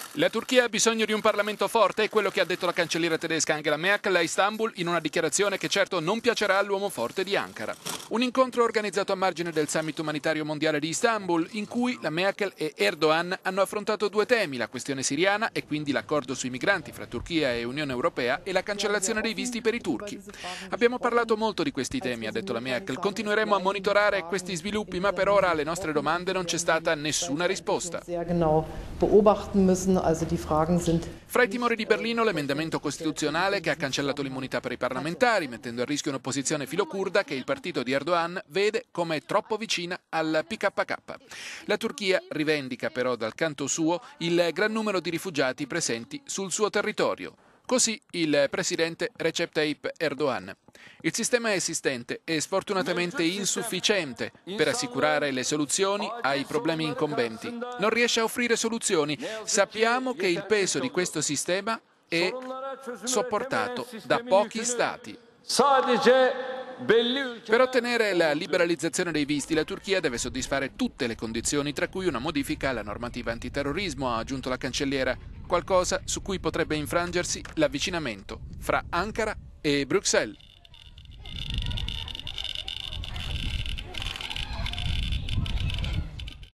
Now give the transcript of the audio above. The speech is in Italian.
La Turchia ha bisogno di un Parlamento forte, è quello che ha detto la cancelliera tedesca Angela Merkel a Istanbul in una dichiarazione che certo non piacerà all'uomo forte di Ankara. Un incontro organizzato a margine del Summit umanitario mondiale di Istanbul, in cui la Merkel e Erdogan hanno affrontato due temi, la questione siriana e quindi l'accordo sui migranti fra Turchia e Unione Europea e la cancellazione dei visti per i turchi. Abbiamo parlato molto di questi temi, ha detto la Merkel, continueremo a monitorare questi sviluppi, ma per ora alle nostre domande non c'è stata nessuna risposta. Fra i timori di Berlino l'emendamento costituzionale che ha cancellato l'immunità per i parlamentari, mettendo a rischio un'opposizione filocurda che il partito di Erdogan vede come troppo vicina al PKK. La Turchia rivendica però dal canto suo il gran numero di rifugiati presenti sul suo territorio. Così il presidente Recep Tayyip Erdogan. Il sistema esistente è sfortunatamente insufficiente per assicurare le soluzioni ai problemi incombenti. Non riesce a offrire soluzioni. Sappiamo che il peso di questo sistema è sopportato da pochi stati. Per ottenere la liberalizzazione dei visti, la Turchia deve soddisfare tutte le condizioni, tra cui una modifica alla normativa antiterrorismo, ha aggiunto la cancelliera, qualcosa su cui potrebbe infrangersi l'avvicinamento fra Ankara e Bruxelles.